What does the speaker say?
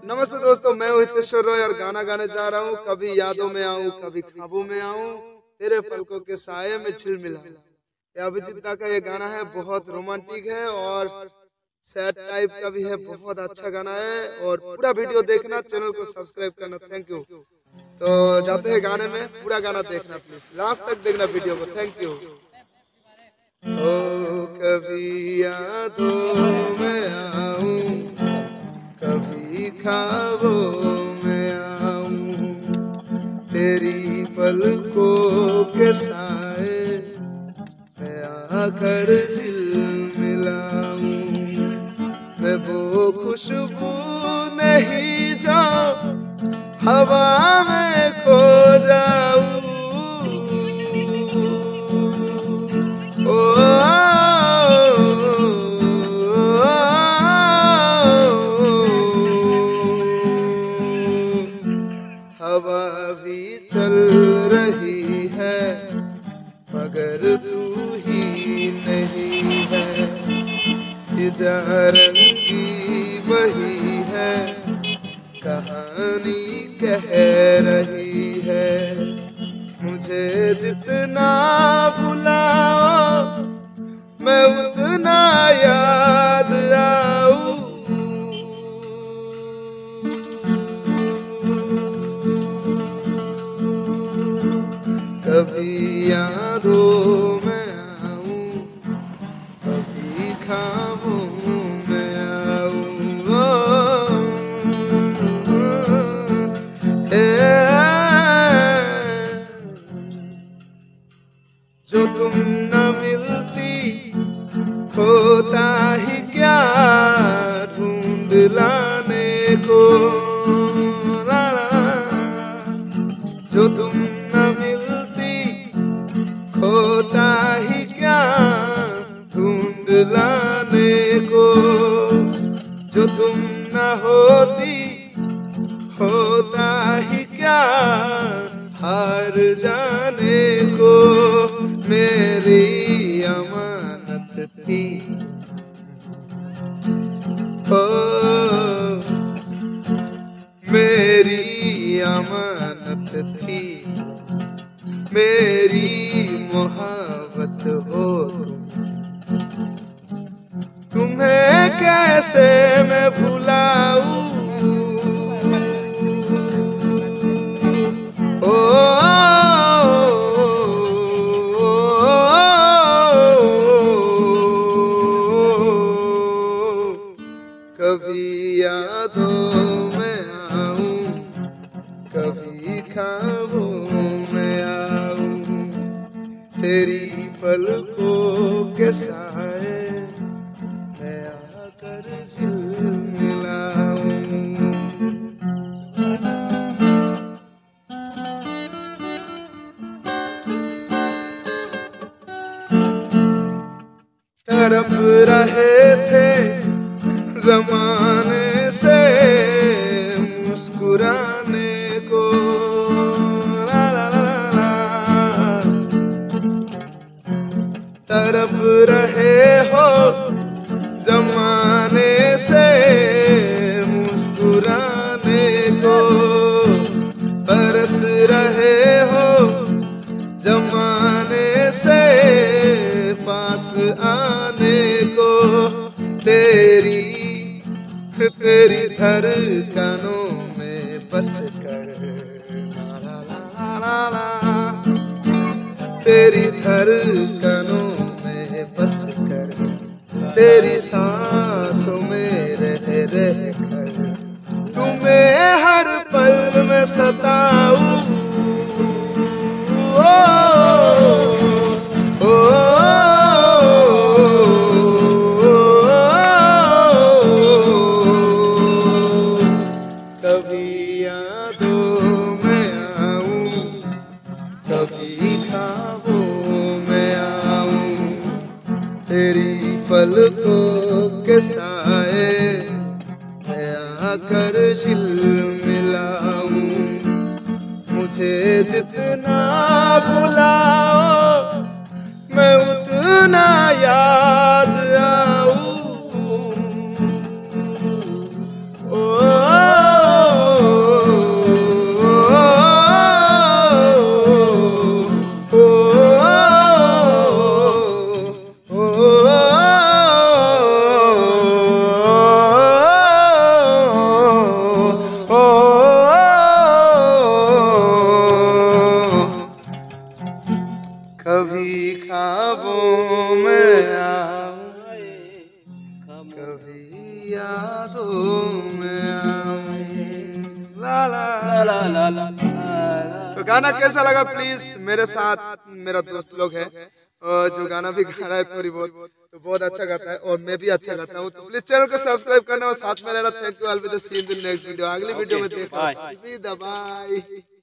नमस्ते दोस्तों, मैं हूँ हितेश्वर रॉय और गाना गाने जा रहा हूँ। कभी यादों में आऊँ, कभी ख्वाबों में आऊँ, तेरे पलकों के साये में झिलमिलाऊं। ये अभिजीत दा का ये गाना है, बहुत रोमांटिक है और सैड टाइप का भी है। बहुत अच्छा गाना है और पूरा वीडियो देखना, चैनल को सब्सक्राइब करना। Thank you. तो जाते हैं गाने में, पूरा गाना देखना प्लीज, लास्ट तक देखना वीडियो को। Thank you. ओ कभी यादों में आऊं, कभी ख्वाबों में आऊं, तेरी पलकों के साए मैं आकर झिलमिलाऊं। मैं वो खुशबू नहीं जो हवा में खो जाऊं। हवा भी चल रही है मगर तू ही नहीं है। फिजा रंगी वही है, कहानी कह रही है। मुझे जितना भुलाओ मैं उतना याद आऊं। कभी यादों में आऊं, कभी ख्वाबों में आऊं। जो तुम न मिलती होता ही क्या ढूंढ लाने को। जो तुम न मिलती होता ही क्या ढूंढ लाने को। जो तुम न होती होता ही क्या हार जाने को। मेरी अमानत थी ओ, मेरी अमानत थी, मेरी मोहब्बत हो तुम्हें कैसे मैं भुलाऊं। कभी यादों में आऊं, कभी ख्वाबों में आऊं, तेरी पलकों के साए मैं आकर झिलमिलाऊं। तड़प रहे थे ज़माने से मुस्कुराने को। ला ला ला ला। तड़प रहे हो ज़माने से मुस्कुराने को। बरस रहे हो ज़माने से पास आने को। तेरी धड़कनों में बस कर, ला ला ला ला, तेरी धड़कनों में बस कर, तेरी सांसों में रह कर तुम्हें हर पल में सताऊं। कभी यादों में आऊं, कभी ख्वाबों में आऊं, तेरी पलकों के साए मैं आकर झिलमिलाऊं। मुझे जितना भुलाओ मैं उतना याद आऊं। ओ तो गाना कैसा लगा प्लीज मेरे साथ मेरा दोस्त लोग है और जो गाना भी गा रहा है थोड़ी बहुत तो बहुत अच्छा गाता है और मैं भी अच्छा गाता हूँ। तो प्लीज चैनल को सब्सक्राइब करना और साथ में रहना। Thank you. All with the see in the next video. अगली वीडियो में देखो। बाय।